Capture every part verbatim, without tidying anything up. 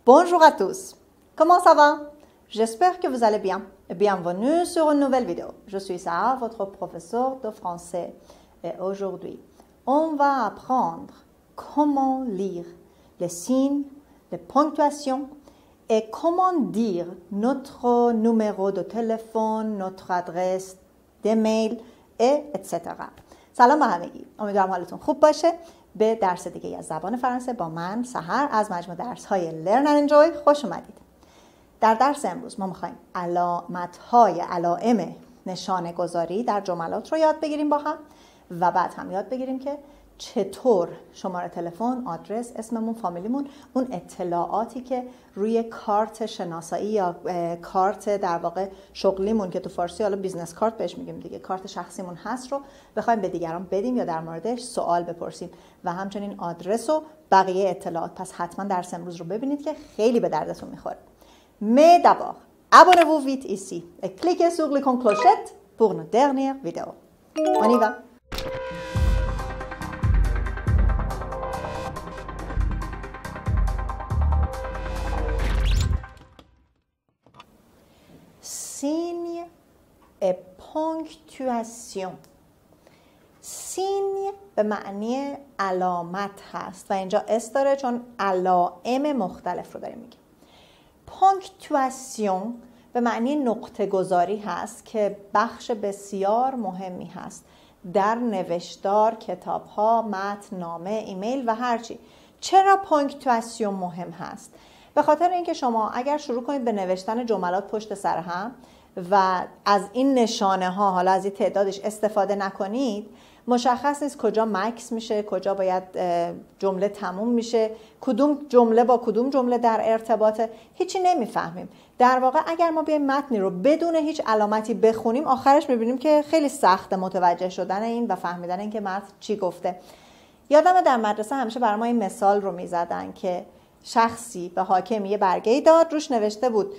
Bonjour à tous, comment ça va? J'espère que vous allez bien. Bienvenue sur une nouvelle vidéo. Je suis Sarah, votre professeur de français. Et aujourd'hui, on va apprendre comment lire les signes, les ponctuations et comment dire notre numéro de téléphone, notre adresse d'email et etc. سلام به همگی. امیدوارم حالتون خوب باشه. به درس دیگه از زبان فرانسه با من سحر از مجموع درس های Learn and Enjoy خوش اومدید. در درس امروز ما میخوایم علامت های علائم نشانه گذاری در جملات رو یاد بگیریم با هم و بعد هم یاد بگیریم که چطور شماره تلفن، آدرس، اسممون، فامیلیمون، اون اطلاعاتی که روی کارت شناسایی یا کارت در واقع شغلیمون که تو فارسی حالا بیزنس کارت بهش میگیم دیگه، کارت شخصیمون هست رو بخوایم به دیگران بدیم یا در موردش سوال بپرسیم و همچنین آدرس و بقیه اطلاعات. پس حتما درس امروز رو ببینید که خیلی به دردتون میخوره. Mais d'abord, abonnez-vous vite ici et cliquez sur l'icône clochette pour notre dernière vidéo. On y va. Signe et ponctuation. signe به معنی علامت هست و اینجا اس داره چون علائم مختلف رو داریم میگیم. پانکتواسیون به معنی نقطه گذاری هست که بخش بسیار مهمی هست در نوشتار، کتاب ها، متن، نامه، ایمیل و هرچی. چرا پانکتواسیون مهم هست؟ به خاطر اینکه شما اگر شروع کنید به نوشتن جملات پشت سر هم و از این نشانه ها، حالا از این تعدادش استفاده نکنید، مشخص نیست کجا مکس میشه، کجا باید جمله تموم میشه، کدوم جمله با کدوم جمله در ارتباطه، هیچی نمیفهمیم. در واقع اگر ما بیایم متنی رو بدون هیچ علامتی بخونیم، آخرش میبینیم که خیلی سخته متوجه شدن این و فهمیدن این که متن چی گفته. یادمه در مدرسه همیشه برای ما این مثال رو میزدن که شخصی به حاکم یه برگه‌ای داد، روش نوشته بود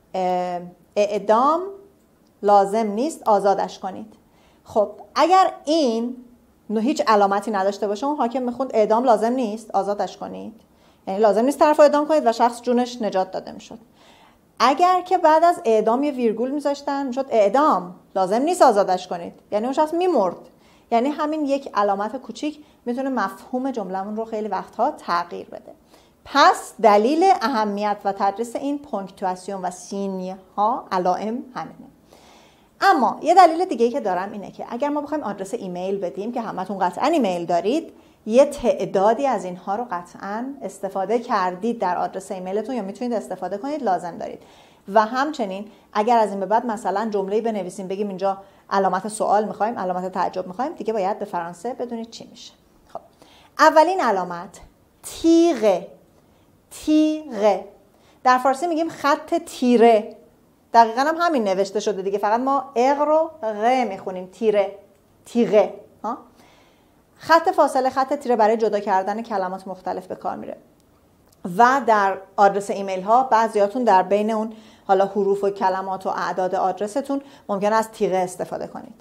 اعدام لازم نیست، آزادش کنید. خب اگر این هیچ علامتی نداشته باشه، اون حاکم میخوند اعدام لازم نیست، آزادش کنید، یعنی لازم نیست طرف رو اعدام کنید و شخص جونش نجات داده میشد. اگر که بعد از اعدام یه ویرگول میذاشتن، میشد اعدام لازم نیست، آزادش کنید، یعنی اون شخص میمرد. یعنی همین یک علامت کوچیک میتونه مفهوم جمله‌مون رو خیلی وقتها تغییر بده. پس دلیل اهمیت و تدریس این پانکتواسیون و سینیه ها، علائم همینه. اما یه دلیل دیگه که دارم اینه که اگر ما بخوایم آدرس ایمیل بدیم که همتون قطعا ایمیل دارید، یه تعدادی از اینها رو قطعا استفاده کردید در آدرس ایمیلتون یا میتونید استفاده کنید، لازم دارید. و همچنین اگر از این به بعد مثلا جمله‌ای بنویسیم بگیم اینجا علامت سوال می‌خوایم، علامت تعجب می‌خوایم، دیگه باید به فرانسه بدونید چی میشه. خب اولین علامت تیره. تیره در فارسی میگیم خط تیره، دقیقا هم همین نوشته شده دیگه، فقط ما اغ رو غ میخونیم، تیره تیره ها. خط فاصله، خط تیره برای جدا کردن کلمات مختلف به کار میره و در آدرس ایمیل ها بعضیاتون در بین اون حالا حروف و کلمات و اعداد آدرستون ممکنه از تیره استفاده کنید.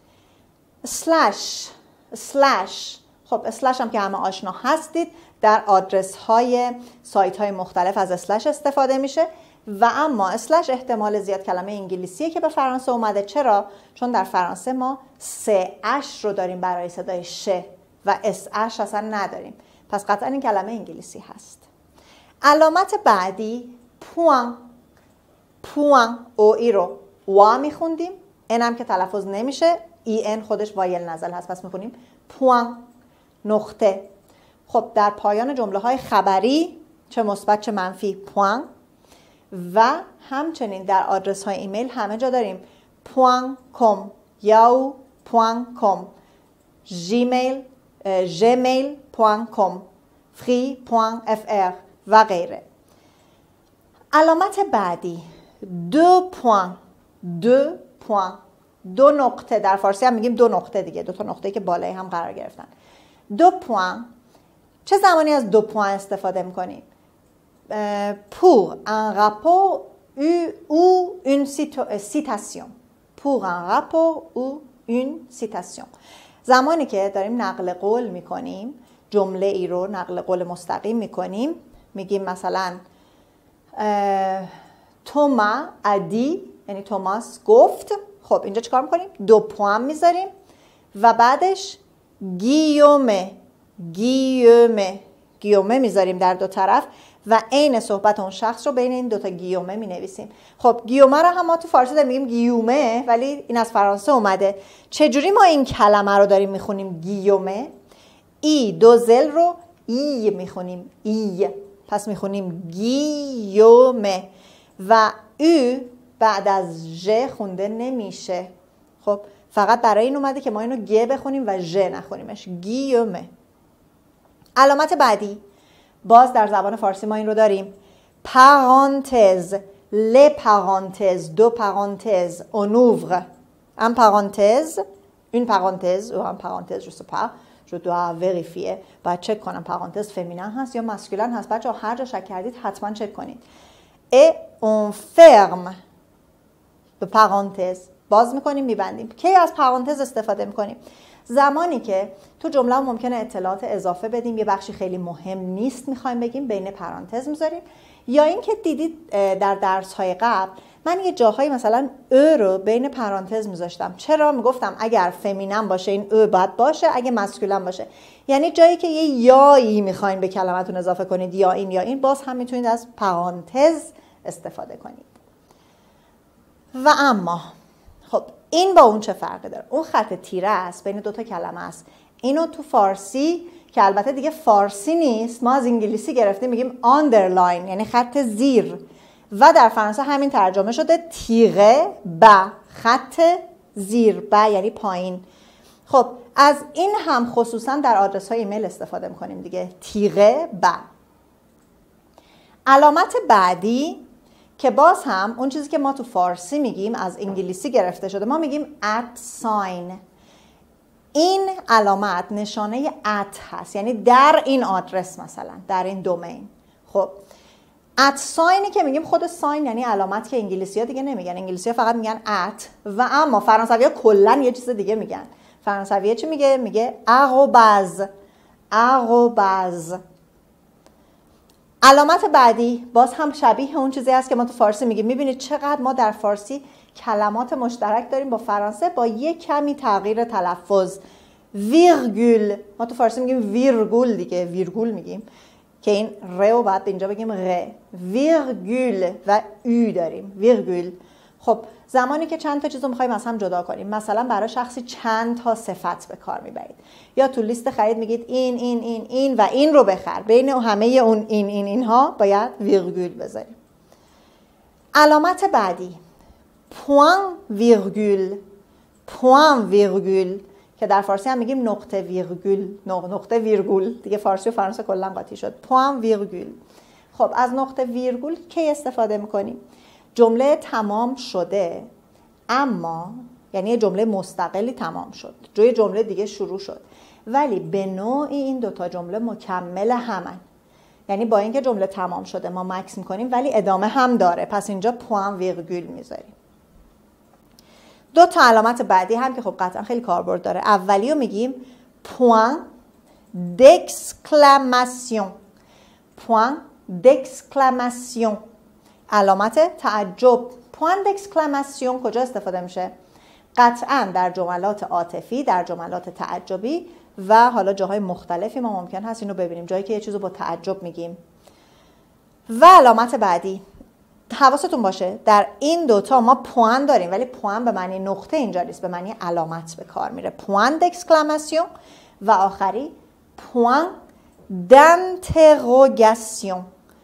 اسلش اسلش خب اسلش هم که همه آشنا هستید، در آدرس های سایت های مختلف از اسلش استفاده میشه و اما اسلش احتمال زیاد کلمه انگلیسیه که به فرانسه اومده. چرا؟ چون در فرانسه ما سه اش رو داریم برای صدای ش و اس اش اصلا نداریم، پس قطعا این کلمه انگلیسی هست. علامت بعدی پوان. پوان او ای رو وا میخوندیم، این هم که تلفظ نمیشه، ای ان خودش وایل نزل هست، پس میخونیم پوان، نقطه. خب در پایان جمله های خبری چه مثبت چه منفی پوان و همچنین در آدرس های ایمیل همه جا داریم پوان کم، یاو پوان کم، جیمیل جیمیل پوان کم، فری پوان اف ار و غیره. علامت بعدی دو پوان. دو پوان، دو نقطه. در فارسی هم میگیم دو نقطه دیگه، دو تا نقطه که بالای هم قرار گرفتن. دو پوان. چه زمانی از دو پوان استفاده میکنیم؟ pour un rapport ou une citation. pour un rapport ou une citation. زمانی که داریم نقل قول میکنیم، جمله ای رو نقل قول مستقیم میکنیم، میگیم مثلا توما ادی یعنی توماس گفت. خب اینجا چیکار میکنیم؟ دو پوان میذاریم و بعدش گیومه گیومه گیومه میذاریم در دو طرف و عین صحبت اون شخص رو بین این دوتا گیومه مینویسیم. خب گیومه رو هم ما تو فارسی داریم میگیم گیومه، ولی این از فرانسه اومده. چجوری ما این کلمه رو داریم میخونیم گیومه؟ ای دو زل رو ای میخونیم، ای، پس میخونیم گیومه و او بعد از ژ خونده نمیشه. خب فقط برای این اومده که ما اینو گ بخونیم و ژ نخونیمش، گیومه. علامت بعدی باز در زبان فارسی ما این رو داریم، پرانتز، ل پرانتز، دو پرانتز، اون اوuvre un parenthèse, une parenthèse ou un parenthèse, je sais pas, je dois vérifier. باید چک کنم پرانتز فمینن هست یا ماسکولین هست. بچه‌ها هر جا شک کردید حتما چک کنید. et on ferme به پرانتز، باز میکنیم میبندیم. کی از پرانتز استفاده میکنیم؟ زمانی که تو جمله ممکنه اطلاعات اضافه بدیم، یه بخشی خیلی مهم نیست میخوایم بگیم، بین پرانتز میذاریم. یا اینکه دیدید در درس های قبل من یه جاهایی مثلا او رو بین پرانتز میذاشتم. چرا؟ میگفتم اگر فمینن باشه این او باید باشه، اگه مسکولن باشه. یعنی جایی که یه یایی میخواین به کلمتون اضافه کنید، یا این یا این، باز هم میتونید از پرانتز استفاده کنید. و اما خب این با اون چه فرقی داره؟ اون خط تیره است بین دوتا کلمه است. اینو تو فارسی که البته دیگه فارسی نیست، ما از انگلیسی گرفتیم میگیم آندرلاین یعنی خط زیر، و در فرانسه همین ترجمه شده تیره ب، خط زیر، ب یعنی پایین. خب از این هم خصوصا در آدرس های ایمیل استفاده میکنیم دیگه، تیره ب. علامت بعدی که باز هم اون چیزی که ما تو فارسی میگیم از انگلیسی گرفته شده، ما میگیم at sign. این علامت نشانه at هست، یعنی در این آدرس، مثلا در این دومین. خب at sign که میگیم خود ساین یعنی علامت که انگلیسی ها دیگه نمیگن. انگلیسی ها فقط میگن at، و اما فرانسوی ها کلن یه چیز دیگه میگن. فرانسوی چی میگه؟ میگه arrobase، arrobase. علامت بعدی باز هم شبیه اون چیزی هست که ما تو فارسی میگیم. میبینید چقدر ما در فارسی کلمات مشترک داریم با فرانسه با یک کمی تغییر تلفظ. ویرگول، ما تو فارسی میگیم ویرگول دیگه، ویرگول میگیم که این ر و بعد اینجا بگیم ر. ویرگول و او داریم، ویرگول. خب زمانی که چند تا چیزو میخوایم از هم جدا کنیم، مثلا برای شخصی چند تا صفت به کار میبرید، یا تو لیست خرید میگید این این این این و این رو بخر، بین همه اون این این اینها باید ویرگول بذاریم. علامت بعدی پوان ویرگول، پوان ویرگول که در فارسی هم میگیم نقطه ویرگول، نقطه ویرگول دیگه، فارسی و فرانسه کلا قاطی شد. پوان ویرگول. خب از نقطه ویرگول کی استفاده میکنیم؟ جمله تمام شده اما یعنی جمله مستقلی تمام شد، جای جمله دیگه شروع شد، ولی به نوعی این دوتا جمله مکمل همن. یعنی با اینکه جمله تمام شده ما مکس میکنیم ولی ادامه هم داره، پس اینجا پوان ویرگول میذاریم. دو تا علامت بعدی هم که خب قطعا خیلی کاربرد داره. اولی رو میگیم پوان دکسکلاماسیون، پوان دکسکلاماسیون، علامت تعجب. پوان دکسکلاماسیون کجا استفاده میشه؟ قطعا در جملات عاطفی، در جملات تعجبی و حالا جاهای مختلفی ما ممکن هست اینو ببینیم، جایی که یه چیزو با تعجب میگیم. و علامت بعدی، حواستون باشه در این دوتا ما پوان داریم ولی پوان به معنی نقطه اینجا نیست، به معنی علامت به کار میره. پوان دکسکلاماسیون. و آخری پوان دانتروگاسیون،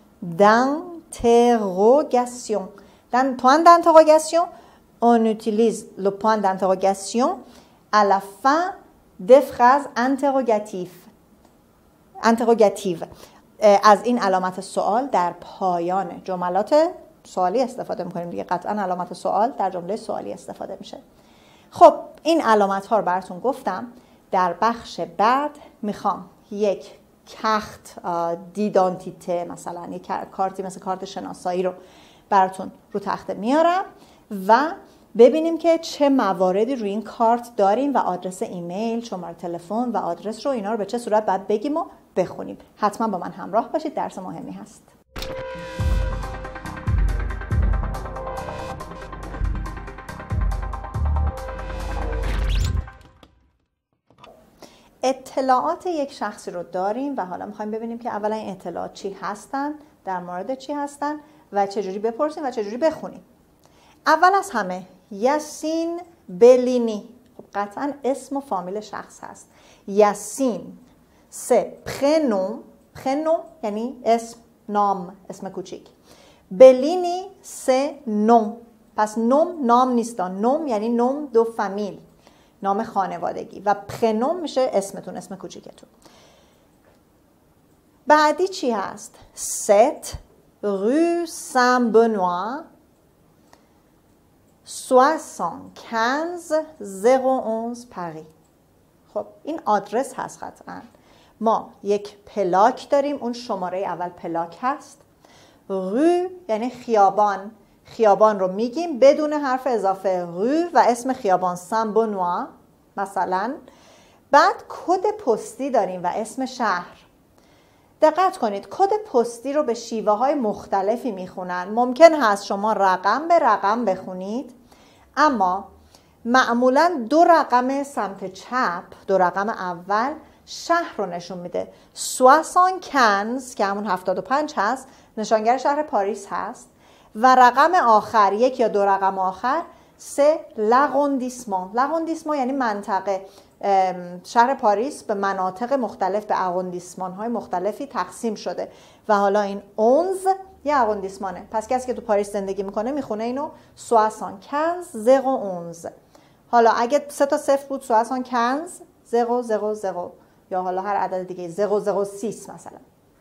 d'interrogation. Dans point d'interrogation, on utilise le point d'interrogation à la fin des phrases interrogatives. interrogatives. از این علامت سوال در پایان جملات سوالی استفاده میکنیم دیگه، قطعا علامت سوال در جمله سوالی استفاده میشه. خب این علامت ها رو براتون گفتم. در بخش بعد میخوام یک کارت دیدانتیته، مثلا یک کارتی مثل کارت شناسایی رو براتون رو تخته میارم و ببینیم که چه مواردی روی این کارت داریم و آدرس ایمیل، شماره تلفن و آدرس رو، اینا رو به چه صورت باید بگیم و بخونیم. حتما با من همراه باشید، درس مهمی هست. اطلاعات یک شخصی رو داریم و حالا میخوایم ببینیم که اولا این اطلاعات چی هستن، در مورد چی هستن و چجوری بپرسیم و چجوری بخونیم. اول از همه یاسین بلینی، خب قطعا اسم و فامیل شخص هست. یاسین سه پرنوم، پرنوم یعنی اسم، نام، اسم کوچیک. بلینی سه نوم، پس نوم نام نیست، نوم یعنی نوم دو فامیل، نام خانوادگی، و پرنوم میشه اسمتون، اسم کوچیکتون. بعدی چی هست؟ ست rue Saint-Benoît soixante-quinze zéro onze پری. خب این آدرس هست قطعا. ما یک پلاک داریم، اون شماره اول پلاک هست. رو یعنی خیابان، خیابان رو میگیم بدون حرف اضافه، رو و اسم خیابان سن بنوا مثلا. بعد کد پستی داریم و اسم شهر. دقت کنید کد پستی رو به شیوه های مختلفی میخونن. ممکن هست شما رقم به رقم بخونید، اما معمولا دو رقم سمت چپ، دو رقم اول شهر رو نشون میده. soixante-quinze که همون هفتاد و پنج هست، نشانگر شهر پاریس هست، و رقم آخر، یک یا دو رقم آخر، سه لاروندیسمان. لاروندیسمان یعنی منطقه. شهر پاریس به مناطق مختلف، به اروندیسمان های مختلفی تقسیم شده و حالا این اونز یه اروندیسمانه. پس کسی که تو پاریس زندگی میکنه میخونه اینو soixante-quinze zéro onze. حالا اگه سه تا صفر بود soixante-quinze zéro zéro zéro، یا حالا هر عدد دیگه zéro zéro six مثلا.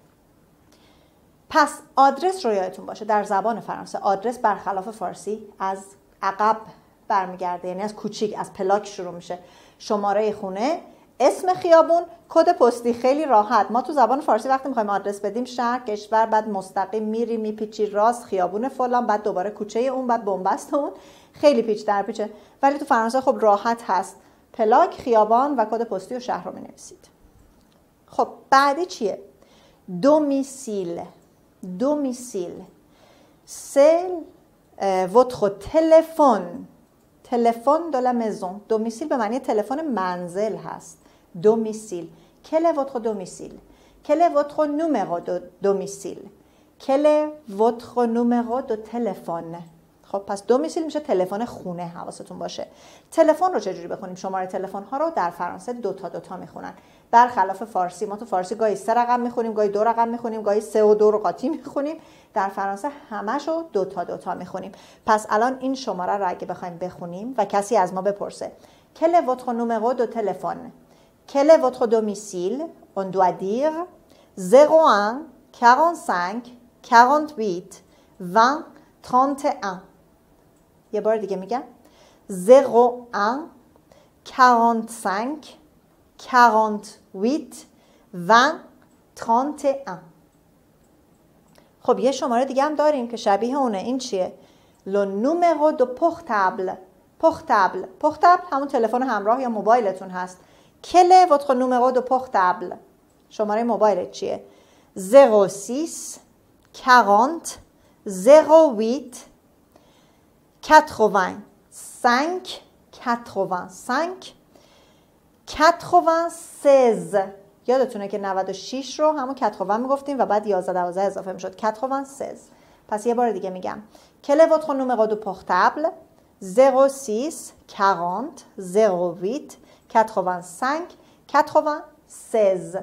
پس آدرس رو یادتون باشه در زبان فرانسه آدرس برخلاف فارسی از عقب برمیگرده، یعنی از کوچیک، از پلاک شروع میشه. شماره خونه، اسم خیابون، کد پستی. خیلی راحت. ما تو زبان فارسی وقتی میخوایم آدرس بدیم شهر، کشور، بعد مستقیم میری میپیچی راست خیابون فلان، بعد دوباره کوچه اون، بعد بنبست اون، خیلی پیچ در پیچه. ولی تو فرانسه خب راحت هست، پلاک، خیابان و کد پستی و شهر رو مینویسید. خب بعدی چیه؟ دومیسیل. دومیسیل c'est votre téléphone. تلفن de la maison. دومیسیل به معنی تلفن منزل هست. دومیسیل. quel est votre domicile? quel est votre numéro de domicile? quel est votre numéro de téléphone? خب پس دومیسیل میشه تلفن خونه، حواستون باشه. تلفن رو چجوری بخونیم؟ شماره تلفن ها رو در فرانسه دو تا دو تا میخونن، برخلاف فارسی. ما تو فارسی گاهی سه رقم میخونیم، گاهی دو رقم میخونیم، گاهی سه و دو رو قاطی میخونیم. در فرانسه همشو دو تا دو تا میخونیم. پس الان این شماره رو اگه بخوایم بخونیم و کسی از ما بپرسه quel est votre numéro de téléphone? quel est votre domicile? On doit dire zéro un quarante-cinq quarante-huit vingt trente et un. یه بار دیگه میگم zéro un quarante-cinq quarante-huit vingt trente et un. خب یه شماره دیگه هم داریم که شبیه اونه. این چیه؟ le numéro de portable. portable portable همون تلفن همراه یا موبایلتون هست. quel est votre numéro de portable? شماره موبایلت چیه؟ zéro six quarante zéro huit quatre-vingt-cinq quatre-vingt-cinq quatre-vingt-seize. یادتونه که نود و شش رو همون quatre-vingts میگفتیم و بعد یازده دوازده اضافه میشد quatre-vingt-seize. پس یه بار دیگه میگم quel est votre numéro de portable? zéro six quarante zéro huit quatre-vingt-cinq quatre-vingt-seize.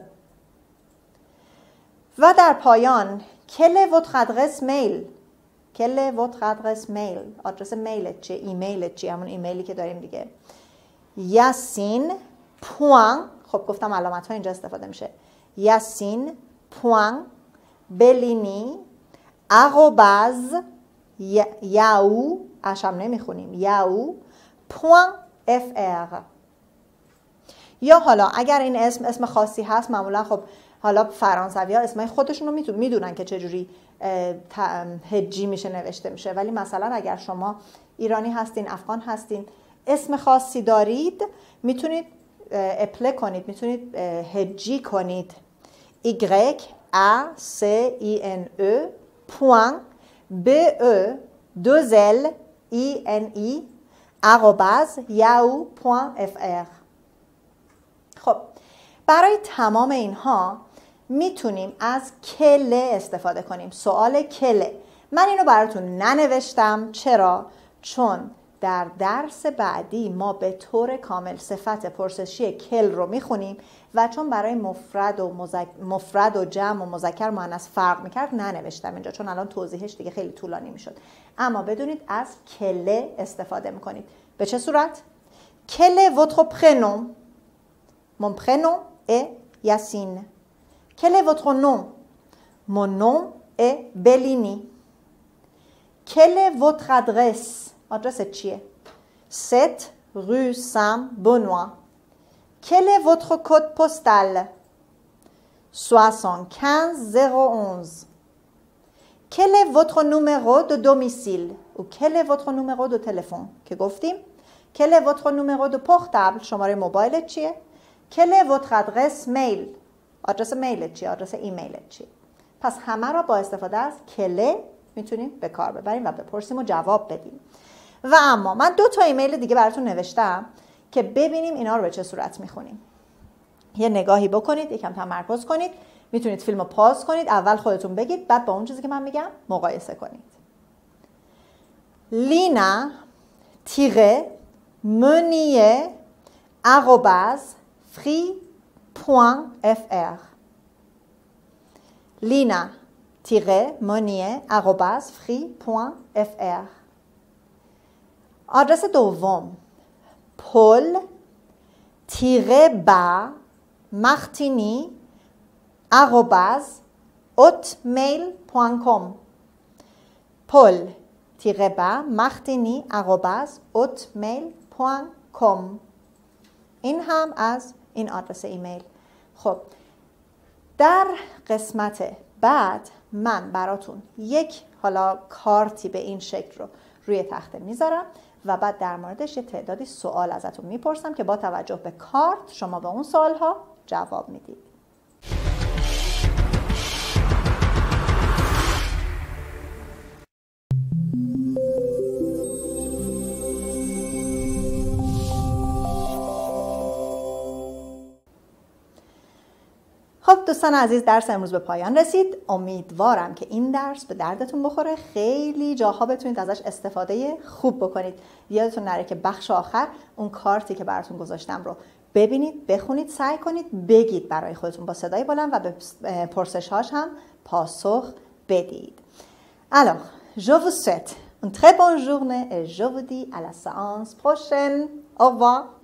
و در پایان quel est votre adresse mail? quel est votre adresse mail? آدرس میلت چیه؟ ایمیلت چیه؟ همون ایمیلی که داریم دیگه. یاسین پوان، خب گفتم علامت ها اینجا استفاده میشه. یاسین پوان بلینی اروباز یاو، اشم نمیخونیم، یاو پوان اف ار. یا حالا اگر این اسم اسم خاصی هست، معمولا خب حالا فرانسوی ها اسمای خودشون رو میدونن که چجوری هجی میشه نوشته میشه، ولی مثلا اگر شما ایرانی هستین، افغان هستین، اسم خاصی دارید، میتونید اپله کنید، میتونید هجی کنید. Y A C I N E point B E deux L I N I arrobase yahoo point F R. خب برای تمام اینها میتونیم از کله استفاده کنیم. سوال کله. من اینو براتون ننوشتم. چرا؟ چون در درس بعدی ما به طور کامل صفت پرسشی کل رو میخونیم و چون برای مفرد و مذک... مفرد و جمع و مذکر مؤنث فرق میکرد ننوشتم اینجا، چون الان توضیحش دیگه خیلی طولانی میشد. اما بدونید از کله استفاده میکنید. به چه صورت؟ کله votre prénom. Mon prénom est Yacine. Quel est votre nom? Mon nom est Bellini. Quelle est votre adresse? آدرس چیه؟ sept rue Saint-Benoît. Quel est votre code postal? soixante-quinze zéro onze. Quel est votre numéro de domicile? ou quel est votre numéro de téléphone؟ که گفتیم. Quel est votre numéro de portable؟ شماره موبایلت چیه؟ Quelle est votre adresse mail؟ آدرس میلت چیه؟ آدرس ایمیلت چیه؟ پس همه را با استفاده از کله میتونیم به کار ببریم و بپرسیم و جواب بدیم. و اما من دو تا ایمیل دیگه براتون نوشتم که ببینیم اینا رو به چه صورت میخونیم. یه نگاهی بکنید، یکم تمرکز کنید، میتونید فیلم رو پاز کنید، اول خودتون بگید، بعد با اون چیزی که من میگم مقایسه کنید. لینا تیره منیه arobase free point f r. لینا تیره منیه arobase free point f r. آدرس دوم پل تیره با مختینی arobase hotmail point com. پل تیره با مختینی arobase hotmail point com. این هم از این آدرس ایمیل. خب در قسمت بعد من براتون یک حالا کارتی به این شکل رو روی تخته میذارم و بعد در موردش یه تعدادی سوال ازتون میپرسم که با توجه به کارت شما به اون سوالها جواب میدید. خب دوستان عزیز، درس امروز به پایان رسید. امیدوارم که این درس به دردتون بخوره، خیلی جاها بتونید ازش استفاده خوب بکنید. یادتون نره که بخش آخر اون کارتی که براتون گذاشتم رو ببینید، بخونید، سعی کنید بگید برای خودتون با صدای بلند و به پرسش‌هاش هم پاسخ بدید. Alors, je vous souhaite une très bonne journée et je vous dis à la séance prochaine. Au revoir.